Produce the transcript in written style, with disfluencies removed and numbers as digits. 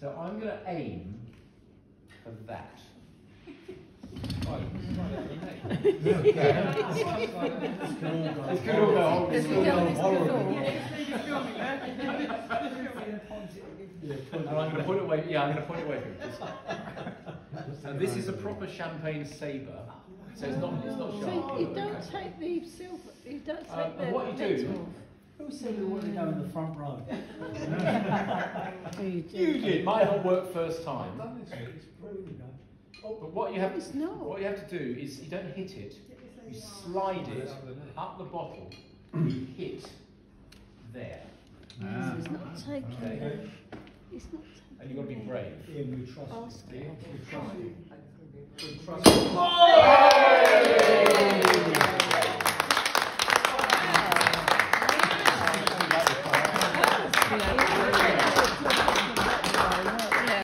So I'm going to aim for that. And I'm going to point it away. Yeah, I'm going to point it away from you. And this is a proper champagne sabre, so it's not sharp. So you don't take the silver. You don't take the. What you do? Who said we wanted to go in the front row? You It might not work first time. But what you have It's not. what you have to do is you don't hit it. You slide it up the bottle. You hit there. It's not taking. Okay. It's not. And you've got to be brave. Yeah, we trust Ask you. it. We trust you. We trust you.